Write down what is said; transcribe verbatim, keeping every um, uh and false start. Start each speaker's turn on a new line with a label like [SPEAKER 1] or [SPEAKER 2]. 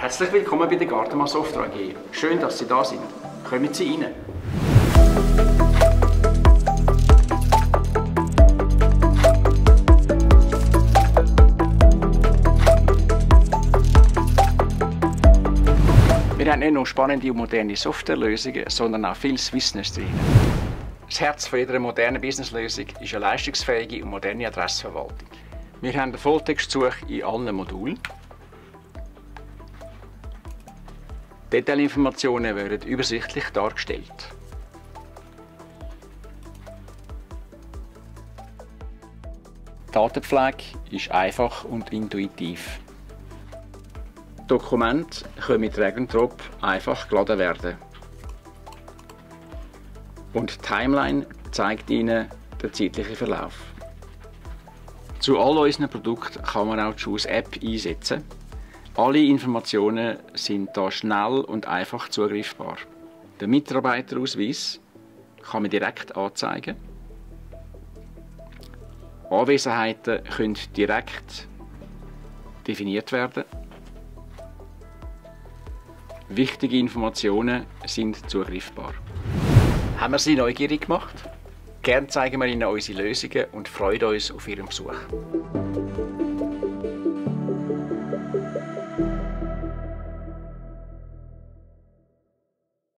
[SPEAKER 1] Herzlich willkommen bei der Gartenmann Software A G. Schön, dass Sie da sind. Kommen Sie rein. Wir haben nicht nur spannende und moderne Softwarelösungen, sondern auch viel Swissness drin. Das Herz von jeder modernen Businesslösung ist eine leistungsfähige und moderne Adressverwaltung. Wir haben eine Volltextsuche in allen Modulen. Detailinformationen werden übersichtlich dargestellt. Die Datenpflege ist einfach und intuitiv. Dokumente können mit Drag and Drop einfach geladen werden. Und die Timeline zeigt Ihnen den zeitlichen Verlauf. Zu all unseren Produkten kann man auch die Choose App einsetzen. Alle Informationen sind hier schnell und einfach zugriffbar. Den Mitarbeiterausweis kann man direkt anzeigen. Anwesenheiten können direkt definiert werden. Wichtige Informationen sind zugriffbar. Haben wir Sie neugierig gemacht? Gerne zeigen wir Ihnen unsere Lösungen und freuen uns auf Ihren Besuch.